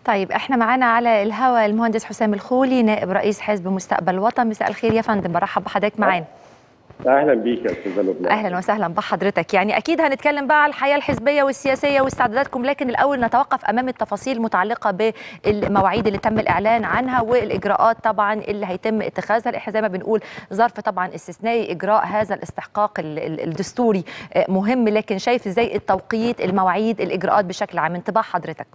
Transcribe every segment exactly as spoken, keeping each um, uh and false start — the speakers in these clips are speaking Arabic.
طيب احنا معانا على الهواء المهندس حسام الخولي نائب رئيس حزب مستقبل الوطن. مساء الخير يا فندم، برحب بحضرتك معانا. اهلا بيك يا استاذه لبنى. اهلا وسهلا بحضرتك. يعني اكيد هنتكلم بقى على الحياه الحزبيه والسياسيه واستعداداتكم، لكن الاول نتوقف امام التفاصيل المتعلقه بالمواعيد اللي تم الاعلان عنها والاجراءات طبعا اللي هيتم اتخاذها. احنا زي ما بنقول ظرف طبعا استثنائي، اجراء هذا الاستحقاق الدستوري مهم، لكن شايف ازاي التوقيت، المواعيد، الاجراءات بشكل عام؟ انطباع حضرتك.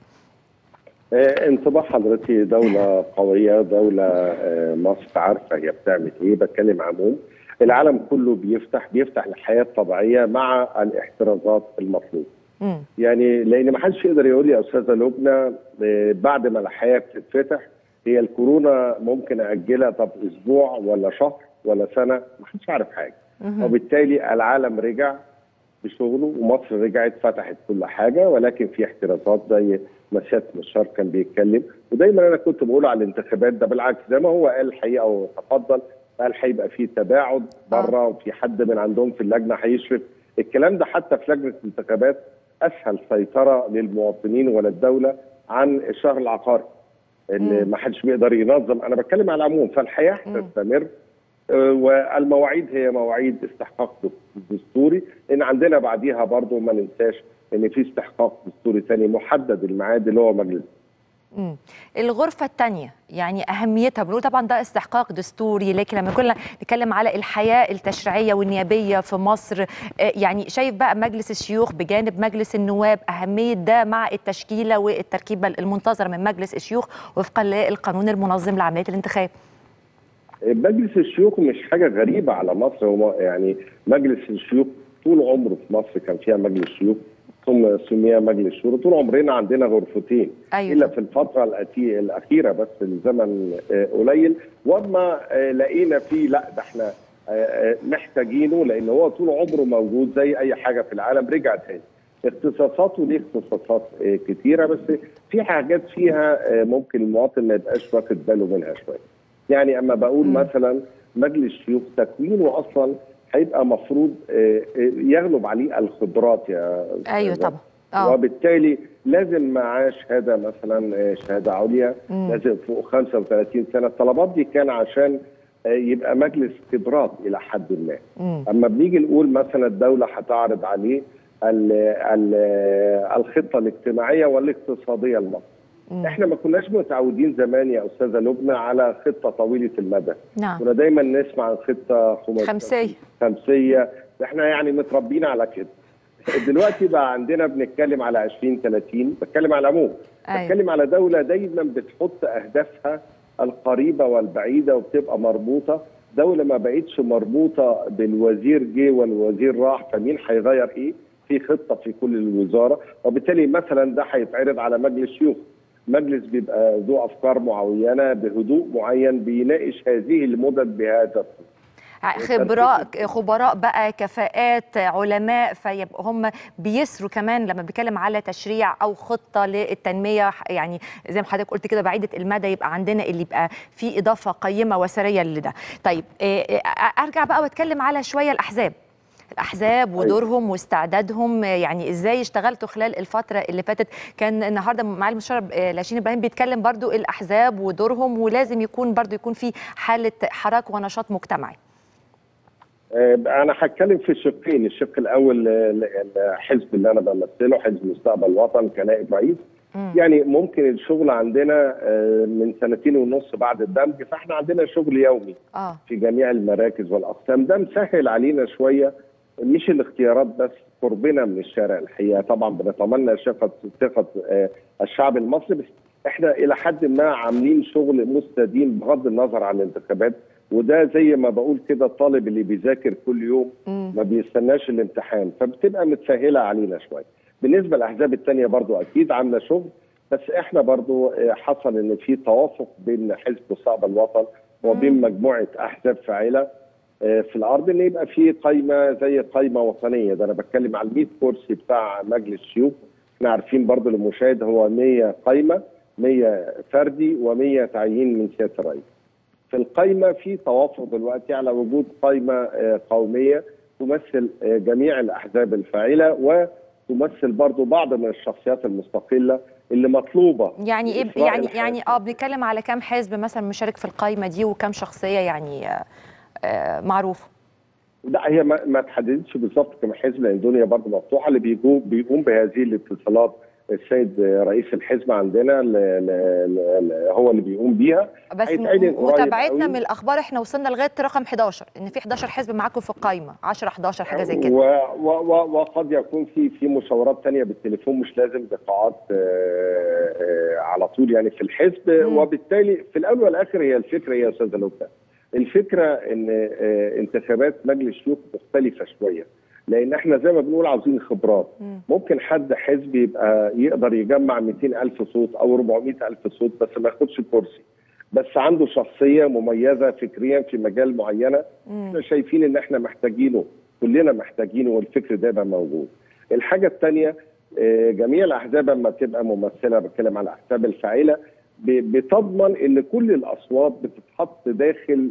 انطباع حضرتك دولة قوية، دولة مصر عارفة هي بتعمل ايه. بتكلم عموم العالم كله بيفتح بيفتح الحياة الطبيعية مع الاحترازات المطلوبة. مم. يعني لان ما حدش يقدر يقول لي يا استاذة لبنى بعد ما الحياة بتتفتح هي الكورونا ممكن اجلها طب اسبوع ولا شهر ولا سنة، ما حدش عارف حاجة. مم. وبالتالي العالم رجع بشغله ومصر رجعت فتحت كل حاجه، ولكن في احترازات زي ما سياده المستشار كان بيتكلم. ودايما انا كنت بقول على الانتخابات ده بالعكس زي ما هو قال الحقيقه وتفضل، قال هيبقى في تباعد بره وفي حد من عندهم في اللجنه هيشرف. الكلام ده حتى في لجنه الانتخابات اسهل سيطره للمواطنين ولا الدوله عن الشهر العقاري اللي ما حدش بيقدر ينظم. انا بتكلم على العموم، فالحياه هتستمر والمواعيد هي مواعيد استحقاق دستوري، ان عندنا بعديها برضو ما ننساش ان في استحقاق دستوري ثاني محدد الميعاد اللي هو مجلس. امم الغرفه الثانيه يعني اهميتها، بنقول طبعا ده استحقاق دستوري، لكن لما كنا نتكلم على الحياه التشريعيه والنيابيه في مصر، يعني شايف بقى مجلس الشيوخ بجانب مجلس النواب اهميه ده مع التشكيله والتركيبه المنتظره من مجلس الشيوخ وفقا للقانون المنظم لعمليه الانتخاب. مجلس الشيوخ مش حاجه غريبه على مصر، هو يعني مجلس الشيوخ طول عمره في مصر كان فيها مجلس شيوخ ثم سمي مجلس شورى. طول عمرنا عندنا غرفتين. أيوة. الا في الفتره الاخيره بس الزمن قليل، واما لقينا فيه لا ده احنا محتاجينه لان هو طول عمره موجود زي اي حاجه في العالم. رجع تاني اختصاصاته ليه اختصاصات كتيره، بس في حاجات فيها ممكن المواطن ما يبقاش واخد باله منها شويه. يعني اما بقول م. مثلا مجلس شيوخ تكوينه اصلا هيبقى مفروض يغلب عليه الخبرات يا ايوه طبعا. اه وبالتالي لازم معاه شهاده مثلا شهاده عليا، م. لازم فوق خمسة وثلاثين سنه. الطلبات دي كان عشان يبقى مجلس خبرات الى حد ما. م. اما بنيجي نقول مثلا الدوله هتعرض عليه ال ال الخطه الاجتماعيه والاقتصاديه لمصر. احنا ما كناش متعودين زمان يا استاذه لبنى على خطه طويله المدى. نعم. كنا دايما نسمع عن خطه خمسيه خمسيه، احنا يعني متربيين على كده. دلوقتي بقى عندنا بنتكلم على عشرين ثلاثين، بتكلم على العموم. أيوة. بتكلم على دوله دايما بتحط اهدافها القريبه والبعيده وبتبقى مربوطه. دوله ما بقتش مربوطه بالوزير جه والوزير راح فمين هيغير ايه، في خطه في كل الوزاره. وبالتالي مثلا ده هيتعرض على مجلس شيوخ، مجلس بيبقى ذو افكار معينه بهدوء معين بيناقش هذه المدد بهذا خبراء خبراء بقى، كفاءات، علماء، فيبقى هم بيسروا كمان لما بيتكلم على تشريع او خطه للتنميه. يعني زي ما حضرتك قلت كده بعيده المدى، يبقى عندنا اللي يبقى في اضافه قيمه وسريه لده. طيب ارجع بقى واتكلم على شويه الاحزاب الأحزاب ودورهم واستعدادهم. يعني إزاي اشتغلتوا خلال الفترة اللي فاتت؟ كان النهاردة معالي المستشار لاشين إبراهيم بيتكلم برضو الأحزاب ودورهم، ولازم يكون برضو يكون في حالة حراك ونشاط مجتمعي. أنا هتكلم في الشقين. الشق الأول الحزب اللي أنا بمثله، حزب مستقبل الوطن كنائب رئيس. م. يعني ممكن الشغل عندنا من سنتين ونص بعد الدمج، فاحنا عندنا شغل يومي آه. في جميع المراكز والأقسام. ده مسهل علينا شوية، مش الاختيارات بس، قربنا من الشارع الحقيقه. طبعا بنتمنى ثقه ثقه الشعب المصري، بس احنا الى حد ما عاملين شغل مستديم بغض النظر عن الانتخابات. وده زي ما بقول كده الطالب اللي بيذاكر كل يوم ما بيستناش الامتحان، فبتبقى متسهله علينا شويه. بالنسبه للاحزاب الثانيه برضو اكيد عامله شغل، بس احنا برضو حصل ان في توافق بين حزب مستقبل الوطن وبين مجموعه احزاب فاعله في الارض ان يبقى في قايمه زي قايمه وطنيه. ده انا بتكلم على المية كرسي بتاع مجلس الشيوخ. احنا عارفين برضو للمشاهد هو مية قايمه، مية فردي ومية تعيين من سياده الرئيس. في القايمه في توافق دلوقتي على وجود قايمه قوميه تمثل جميع الاحزاب الفاعله تمثل برضو بعض من الشخصيات المستقله اللي مطلوبه. يعني ايه يعني يعني اه بنتكلم على كام حزب مثلا مشارك في القائمه دي وكام شخصيه يعني آه آه معروفه؟ لا هي ما, ما تحددتش بالظبط كم حزب، لان الدنيا برضه مفتوحه. اللي بيقوم بيقوم بهذه الاتصالات السيد رئيس الحزب عندنا ل ل ل هو اللي بيقوم بيها. بس متابعتنا من الاخبار احنا وصلنا لغايه رقم حداشر، ان في حداشر حزب معاكم في القائمه، عشرة حداشر حاجه زي كده. وقد يكون في في مشاورات ثانيه بالتليفون، مش لازم لقاءات على طول يعني في الحزب. م. وبالتالي في الاول والاخر هي الفكره هي يا استاذه لبنى، الفكره ان انتخابات مجلس الشيوخ مختلفه شويه، لان احنا زي ما بنقول عاوزين خبرات. ممكن حد حزب يبقى يقدر يجمع مئتين ألف صوت او أربعمئة ألف صوت بس ما ياخدش كرسي، بس عنده شخصيه مميزه فكريا في مجال معينه. احنا شايفين ان احنا محتاجينه، كلنا محتاجينه، والفكر ده يبقى موجود. الحاجه الثانيه، جميع الاحزاب لما تبقى ممثله، بتكلم على الاحزاب الفاعله، بتضمن ان كل الاصوات بتتحط داخل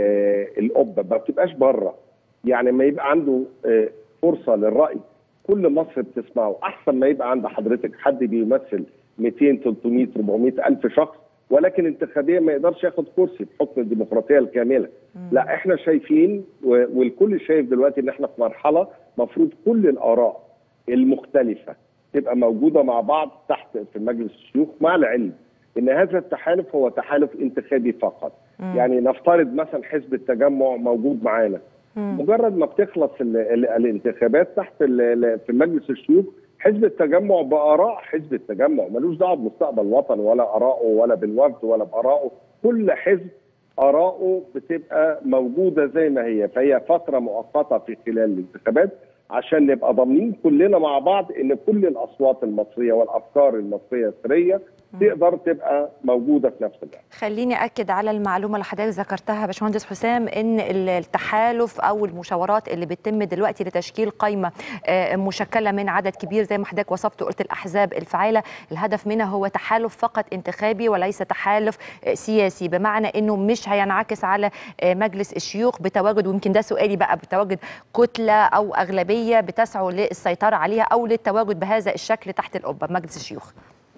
القبه، ما بتبقاش بره. يعني ما يبقى عنده فرصه للراي كل مصر بتسمعه، احسن ما يبقى عند حضرتك حد بيمثل مئتين ثلاثمئة أربعمئة ألف شخص ولكن انتخابيا ما يقدرش ياخد كرسي بحكم الديمقراطيه الكامله. مم. لا احنا شايفين والكل شايف دلوقتي ان احنا في مرحله مفروض كل الاراء المختلفه تبقى موجوده مع بعض تحت في مجلس الشيوخ، مع العلم ان هذا التحالف هو تحالف انتخابي فقط. مم. يعني نفترض مثلا حزب التجمع موجود معانا، مجرد ما بتخلص ال ال الانتخابات تحت ال في مجلس الشيوخ، حزب التجمع باراء حزب التجمع، ملوش دعوه بمستقبل الوطن ولا ارائه ولا بالوفد ولا بارائه. كل حزب ارائه بتبقى موجوده زي ما هي، فهي فتره مؤقته في خلال الانتخابات عشان نبقى ضامنين كلنا مع بعض ان كل الاصوات المصريه والافكار المصريه السريه تقدر تبقى موجوده في نفس الوقت. خليني اكد على المعلومه اللي حضرتك ذكرتها يا باشمهندس حسام، ان التحالف او المشاورات اللي بتتم دلوقتي لتشكيل قائمه مشكله من عدد كبير زي ما حضرتك وصفت وقلت الاحزاب الفاعله، الهدف منها هو تحالف فقط انتخابي وليس تحالف سياسي، بمعنى انه مش هينعكس على مجلس الشيوخ بتواجد، ويمكن ده سؤالي بقى، بتواجد كتله او اغلبيه بتسعوا للسيطره عليها او للتواجد بهذا الشكل تحت القبه بمجلس الشيوخ.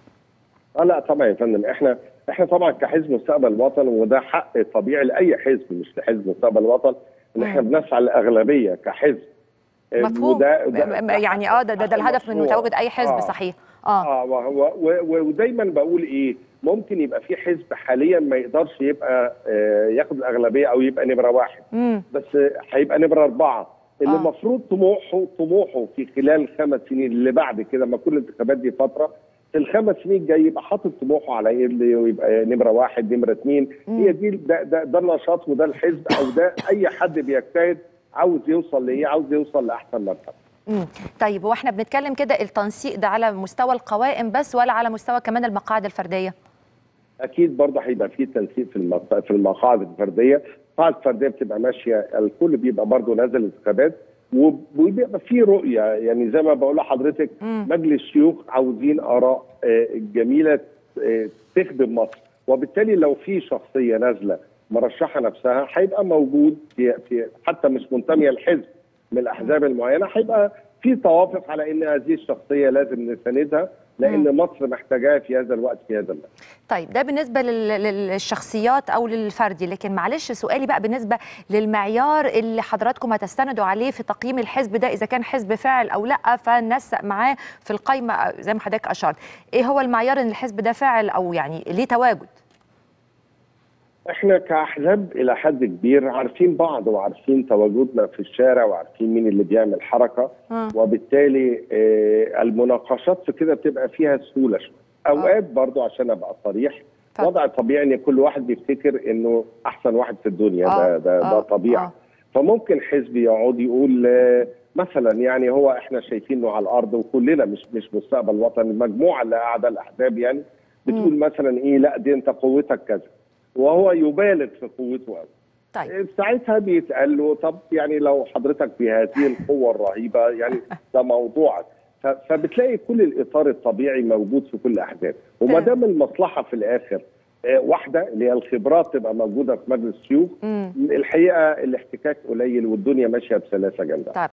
اه لا طبعا يا فندم، احنا احنا طبعا كحزب مستقبل الوطن، وده حق طبيعي لاي حزب مش لحزب مستقبل الوطن، ان احنا بنسعى للاغلبيه كحزب. مفهوم. وده وده يعني اه ده ده, ده الهدف من تواجد اي حزب. آه صحيح. اه اه ودايما بقول ايه، ممكن يبقى في حزب حاليا ما يقدرش يبقى آه ياخد الاغلبيه او يبقى نمره واحد، مم. بس هيبقى نمره اربعه، اللي المفروض آه. طموحه طموحه في خلال الخمس سنين اللي بعد كده، ما كل الانتخابات دي فتره، في الخمس سنين الجاي يبقى حاطط طموحه على ايه، اللي يبقى نمره واحد نمره اثنين. هي دي ده, ده, ده النشاط وده الحزب، او ده اي حد بيجتهد عاوز يوصل لايه، عاوز يوصل لاحسن مرتبه. امم طيب، واحنا بنتكلم كده التنسيق ده على مستوى القوائم بس ولا على مستوى كمان المقاعد الفرديه؟ اكيد برضه هيبقى في تنسيق في في المقاعد الفرديه، المقاعد الفرديه بتبقى ماشيه، الكل بيبقى برضه نازل انتخابات وبيبقى في رؤيه، يعني زي ما بقول لحضرتك مجلس الشيوخ عاوزين اراء جميله تخدم مصر، وبالتالي لو في شخصيه نازله مرشحه نفسها هيبقى موجود في, في حتى مش منتميه لحزب من الاحزاب المعينه، هيبقى في توافق على ان هذه الشخصيه لازم نساندها، لان مصر محتاجاها في هذا الوقت في هذا الوقت. طيب ده بالنسبه للشخصيات او للفردي، لكن معلش سؤالي بقى بالنسبه للمعيار اللي حضراتكم هتستندوا عليه في تقييم الحزب ده، اذا كان حزب فاعل او لا، فننسق معاه في القائمه زي ما حضرتك اشرت، ايه هو المعيار ان الحزب ده فاعل او يعني ليه تواجد؟ احنا كاحزاب الى حد كبير عارفين بعض وعارفين تواجدنا في الشارع وعارفين مين اللي بيعمل حركه، م. وبالتالي اه المناقشات في كده بتبقى فيها سهوله شويه. اوقات برضو عشان ابقى صريح، طب. وضع طبيعي ان كل واحد بيفتكر انه احسن واحد في الدنيا، آه. ده ده, ده طبيعي. آه. فممكن حزب يقعد يقول اه مثلا يعني هو احنا شايفينه على الارض وكلنا مش مش مستقبل وطن، المجموعه اللي قاعده الاحزاب يعني بتقول م. مثلا ايه، لا دي انت قوتك كذا، وهو يبالغ في قوته قوي. طيب ساعتها بيتقال له طب يعني لو حضرتك بهذه القوه الرهيبه يعني ده موضوعك، فبتلاقي كل الاطار الطبيعي موجود في كل الاحزاب، وما دام المصلحه في الاخر واحده اللي هي الخبرات تبقى موجوده في مجلس الشيوخ، الحقيقه الاحتكاك قليل والدنيا ماشيه بسلاسه جدا.